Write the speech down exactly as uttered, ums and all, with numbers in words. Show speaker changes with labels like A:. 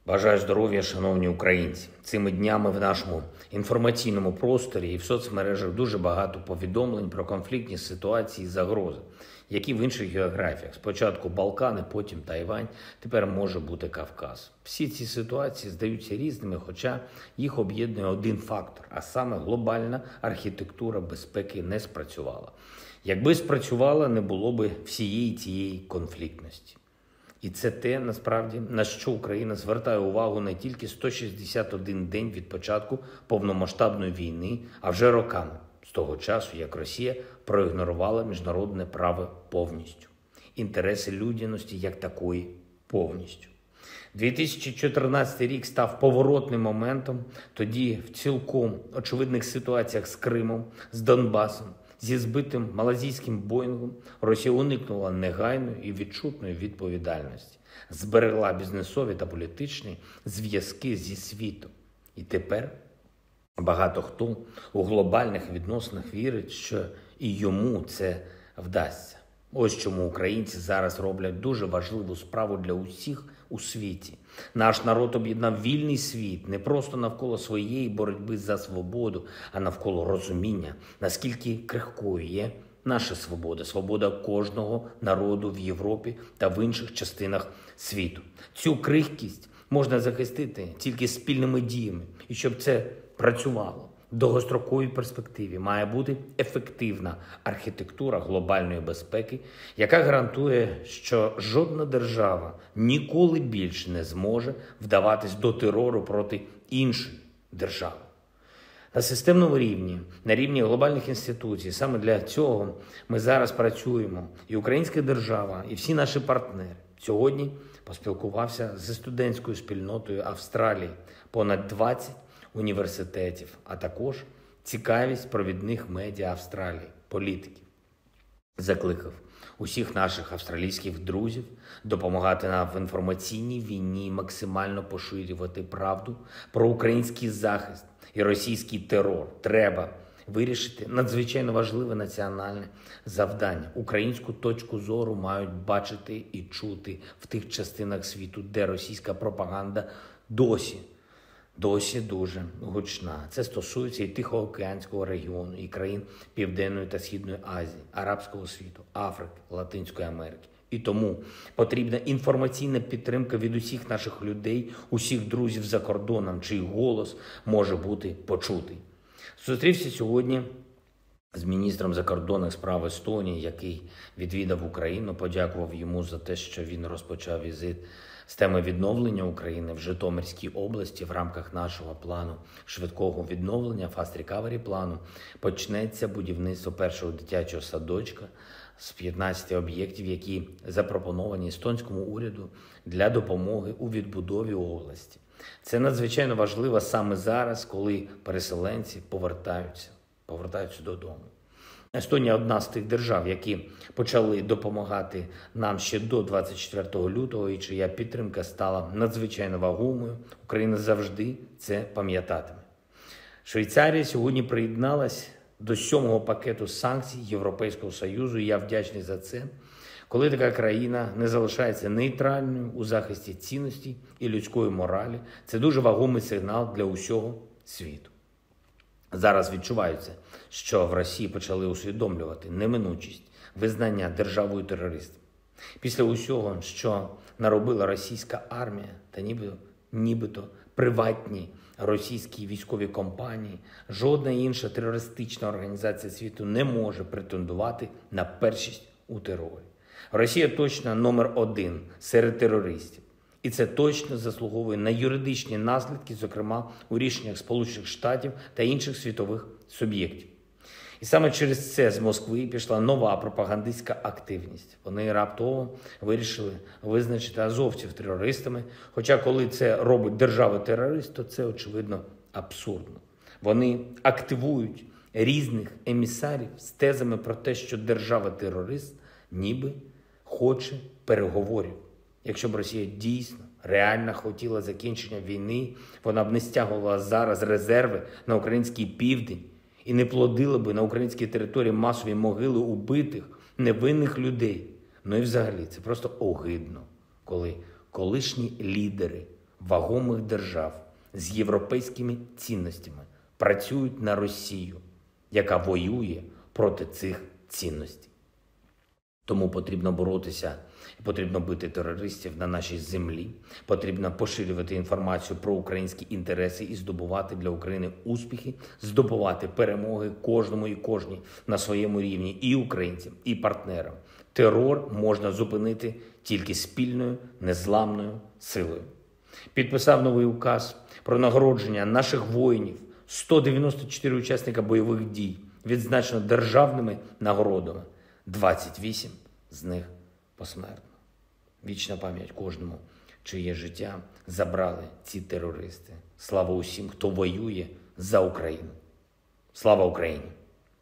A: Бажаю здоров'я, шановні українці. Цими днями в нашому інформаційному просторі і в соцмережах дуже багато повідомлень про конфліктні ситуації і загрози, які в інших географіях. Спочатку Балкани, потім Тайвань, тепер може бути Кавказ. Всі ці ситуації здаються різними, хоча їх об'єднує один фактор, а саме глобальна архітектура безпеки не спрацювала. Якби спрацювала, не було би всієї цієї конфліктності. І це те, насправді, на що Україна звертає увагу не тільки сто шістдесят один день від початку повномасштабної війни, а вже роками, з того часу, як Росія проігнорувала міжнародне право повністю. Інтереси людяності як такої повністю. дві тисячі чотирнадцятий рік став поворотним моментом, тоді в цілком очевидних ситуаціях з Кримом, з Донбасом, зі збитим малазійським Боїнгом Росія уникнула негайної і відчутної відповідальності, зберегла бізнесові та політичні зв'язки зі світом. І тепер багато хто у глобальних відносинах вірить, що і йому це вдасться. Ось чому українці зараз роблять дуже важливу справу для усіх у світі. Наш народ об'єднав вільний світ не просто навколо своєї боротьби за свободу, а навколо розуміння, наскільки крихкою є наша свобода, свобода кожного народу в Європі та в інших частинах світу. Цю крихкість можна захистити тільки спільними діями. І щоб це працювало, в довгостроковій перспективі має бути ефективна архітектура глобальної безпеки, яка гарантує, що жодна держава ніколи більше не зможе вдаватись до терору проти іншої держави. На системному рівні, на рівні глобальних інституцій, саме для цього ми зараз працюємо. І українська держава, і всі наші партнери. Сьогодні поспілкувався зі студентською спільнотою Австралії, понад двадцять університетів, а також цікавість провідних медіа Австралії, політиків. Закликав усіх наших австралійських друзів допомагати нам в інформаційній війні, максимально поширювати правду про український захист і російський терор. Треба вирішити надзвичайно важливе національне завдання. Українську точку зору мають бачити і чути в тих частинах світу, де російська пропаганда досі Досі дуже гучна. Це стосується і Тихоокеанського регіону, і країн Південної та Східної Азії, Арабського світу, Африки, Латинської Америки. І тому потрібна інформаційна підтримка від усіх наших людей, усіх друзів за кордоном, чий голос може бути почутий. Зустрівся сьогодні з міністром закордонних справ Естонії, який відвідав Україну, подякував йому за те, що він розпочав візит з теми відновлення України в Житомирській області в рамках нашого плану швидкого відновлення, Fast Recovery плану, почнеться будівництво першого дитячого садочка з п'ятнадцяти об'єктів, які запропоновані естонському уряду для допомоги у відбудові області. Це надзвичайно важливо саме зараз, коли переселенці повертаються, повертаються додому. Естонія – одна з тих держав, які почали допомагати нам ще до двадцять четвертого лютого, і чия підтримка стала надзвичайно вагомою. Україна завжди це пам'ятатиме. Швейцарія сьогодні приєдналась до сьомого пакету санкцій Європейського Союзу, і я вдячний за це. Коли така країна не залишається нейтральною у захисті цінностей і людської моралі, це дуже вагомий сигнал для усього світу. Зараз відчувається, що в Росії почали усвідомлювати неминучість визнання державою терористом. Після усього, що наробила російська армія та нібито, нібито приватні російські військові компанії, жодна інша терористична організація світу не може претендувати на першість у терорі. Росія точно номер один серед терористів. І це точно заслуговує на юридичні наслідки, зокрема у рішеннях Сполучених Штатів та інших світових суб'єктів. І саме через це з Москви пішла нова пропагандистська активність. Вони раптово вирішили визначити азовців терористами, хоча коли це робить держава-терорист, то це, очевидно, абсурдно. Вони активують різних емісарів з тезами про те, що держава-терорист ніби хоче переговорів. Якщо б Росія дійсно, реально хотіла закінчення війни, вона б не стягувала зараз резерви на український південь і не плодила б на українській території масові могили убитих, невинних людей. Ну і взагалі, це просто огидно, коли колишні лідери вагомих держав з європейськими цінностями працюють на Росію, яка воює проти цих цінностей. Тому потрібно боротися, потрібно бити терористів на нашій землі, потрібно поширювати інформацію про українські інтереси і здобувати для України успіхи, здобувати перемоги кожному і кожній на своєму рівні, і українцям, і партнерам. Терор можна зупинити тільки спільною, незламною силою. Підписав новий указ про нагородження наших воїнів, сто дев'яносто чотири учасника бойових дій, відзначено державними нагородами, двадцять вісім з них посмертно. Вічна пам'ять кожному, чиє життя забрали ці терористи. Слава усім, хто воює за Україну. Слава Україні!